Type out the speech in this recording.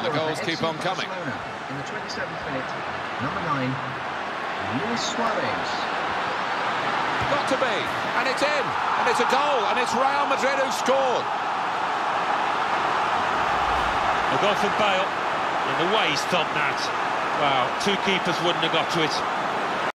the goals keep on coming. In the 27th minute, number 9, Luis Suarez. Got to be, and it's in, and it's a goal, and it's Real Madrid who scored. A goal from Bale, and the way he's thumped that. Wow, two keepers wouldn't have got to it.